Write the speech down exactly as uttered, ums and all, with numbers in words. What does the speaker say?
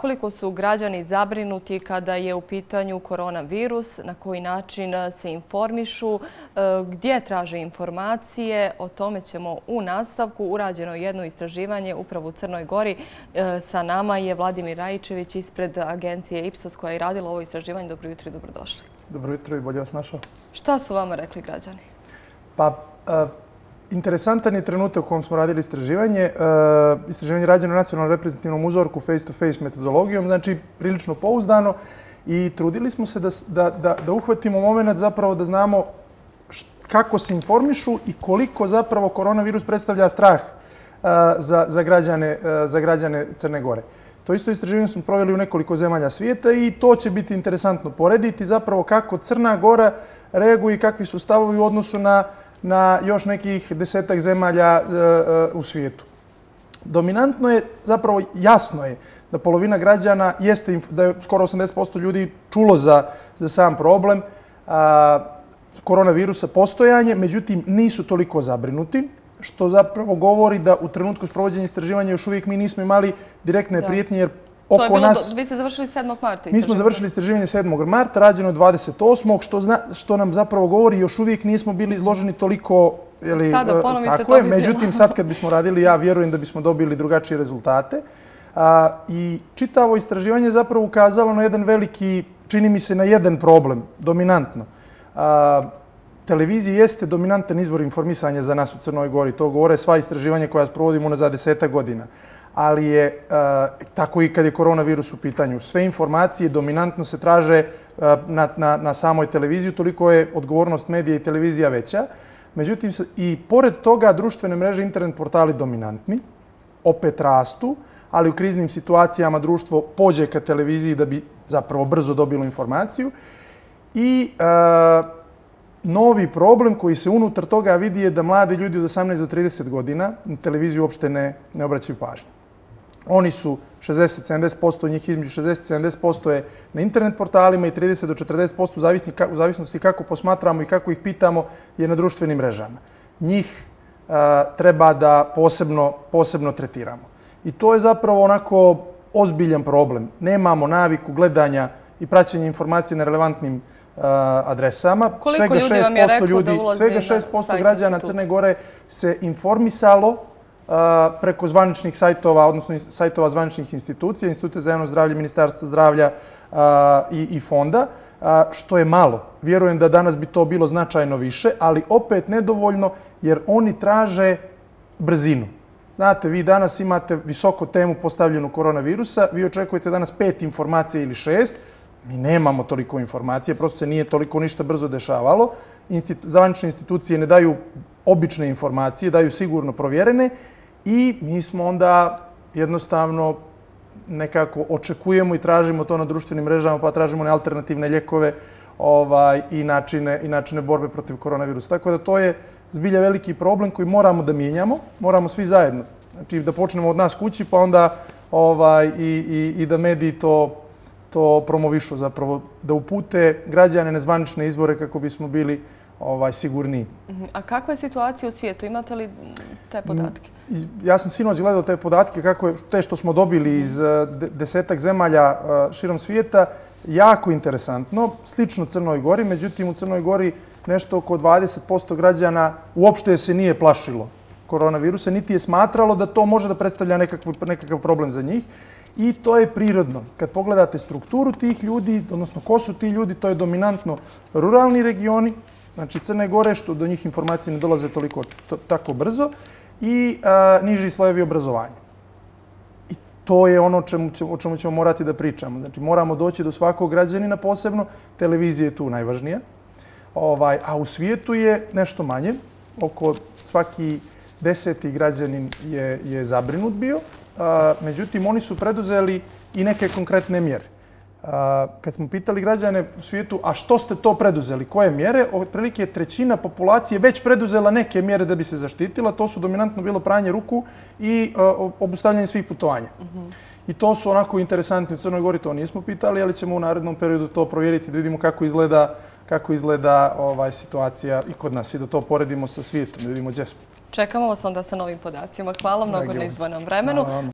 koliko su građani zabrinuti kada je u pitanju koronavirus, na koji način se informišu, gdje traže informacije. O tome ćemo u nastavku. Urađeno jedno istraživanje upravo u Crnoj Gori. Sa nama je Vladimir Rajičević ispred agencije Ipsos koja je radila ovo istraživanje. Dobro jutro i dobrodošli. Dobro jutro i bolje vas našao. Šta su vama rekli građani? Pa, interesantan je trenutak u kojem smo radili istraživanje. Istraživanje je rađeno na nacionalnom reprezentativnom uzorku face-to-face metodologijom, znači prilično pouzdano, i trudili smo se da, da, da, da uhvatimo moment zapravo da znamo kako se informišu i koliko zapravo koronavirus predstavlja strah za, za, građane, za građane Crne Gore. To isto istraživanje smo proveli u nekoliko zemalja svijeta i to će biti interesantno porediti zapravo kako Crna Gora reaguje i kakvi su stavovi u odnosu na na još nekih desetak zemalja u svijetu. Dominantno je, zapravo jasno je da polovina građana jeste, da je skoro osamdeset posto ljudi čulo za, za sam problem a, koronavirusa postojanje, međutim nisu toliko zabrinuti, što zapravo govori da u trenutku sprovođenja istraživanja još uvijek mi nismo imali direktne da. prijetnje, jer To je bilo, nas, vi ste završili sedmog marta. Mi smo završili istraživanje sedmog marta, rađeno je dvadeset osmog što, zna, što nam zapravo govori još uvijek nismo bili izloženi toliko. Jeli, Sada ponovno ste tako je. Međutim, sad kad bismo radili, ja vjerujem da bismo dobili drugačije rezultate. A, I čitavo istraživanje je zapravo ukazalo na jedan veliki, čini mi se, na jedan problem, dominantno. A, televizija jeste dominantan izvor informisanja za nas u Crnoj Gori. To govore sva istraživanja koja sprovodimo na za desetak godina. Ali je tako i kad je koronavirus u pitanju. Sve informacije dominantno se traže na, na, na samoj televiziji, toliko je odgovornost medija i televizija veća. Međutim, i pored toga društvene mreže, internet portali dominantni, opet rastu, ali u kriznim situacijama društvo pođe ka televiziji da bi zapravo brzo dobilo informaciju. I a, novi problem koji se unutar toga vidi je da mladi ljudi od osamnaest do trideset godina na televiziju uopšte ne, ne obraćaju pažnju. Oni su šezdeset do sedamdeset posto, njih između šezdeset do sedamdeset posto je na internet portalima i trideset do četrdeset posto u zavisnosti kako posmatramo i kako ih pitamo je na društvenim mrežama. Njih a, treba da posebno, posebno tretiramo. I to je zapravo onako ozbiljan problem. Nemamo naviku gledanja i praćenja informacije na relevantnim a, adresama. Koliko svega ljudi vam je rekao ljudi, da ulazi svega šest posto građana Crne Gore se informisalo preko zvaničnih sajtova, odnosno sajtova zvaničnih institucija, Instituta za javno zdravlje, Ministarstva zdravlja i, i fonda, što je malo. Vjerujem da danas bi to bilo značajno više, ali opet nedovoljno jer oni traže brzinu. Znate, vi danas imate visoko temu postavljenu koronavirusa, vi očekujete danas pet informacija ili šest, mi nemamo toliko informacije, prosto se nije toliko ništa brzo dešavalo. Institu, zvanične institucije ne daju obične informacije, daju sigurno provjerene i mi smo onda jednostavno nekako očekujemo i tražimo to na društvenim mrežama, pa tražimo alternativne lijekove ovaj, i, načine, i načine borbe protiv koronavirusa. Tako da to je zbilja veliki problem koji moramo da mijenjamo, moramo svi zajedno. Znači da počnemo od nas kući, pa onda ovaj, i, i, i da mediji to to promovišu, zapravo da upute građane nezvanične izvore kako bismo bili ovaj, sigurniji. A kakva je situacija u svijetu? Imate li te podatke? Ja sam sinoć gledao te podatke, kako je, te što smo dobili iz desetak zemalja širom svijeta. Jako interesantno, slično Crnoj Gori, međutim u Crnoj Gori nešto oko dvadeset posto građana uopšte se nije plašilo koronavirusa, niti je smatralo da to može da predstavlja nekakav, nekakav problem za njih. I to je prirodno. Kad pogledate strukturu tih ljudi, odnosno ko su ti ljudi, to je dominantno ruralni regioni, znači Crne Gore, što do njih informacije ne dolaze toliko to, tako brzo, i a, niži slojevi obrazovanja. I to je ono čemu, o čemu ćemo morati da pričamo. Znači moramo doći do svakog građanina posebno, televizija je tu najvažnija, ovaj, a u svijetu je nešto manje, oko svaki deseti građanin je, je zabrinut bio. Međutim, oni su preduzeli i neke konkretne mjere. Kad smo pitali građane u svijetu, a što ste to preduzeli, koje mjere, otprilike trećina populacije već preduzela neke mjere da bi se zaštitila. To su dominantno bilo pranje ruku i obustavljanje svih putovanja. Uh-huh. I to su onako interesantni. U Crnoj Gori to nismo pitali, ali ćemo u narednom periodu to provjeriti da vidimo kako izgleda, kako izgleda ovaj, situacija i kod nas i da to poredimo sa svijetom, da vidimo gdje smo. Čekamo vas onda sa novim podacima. Hvala mnogo na izdvojenom vremenu.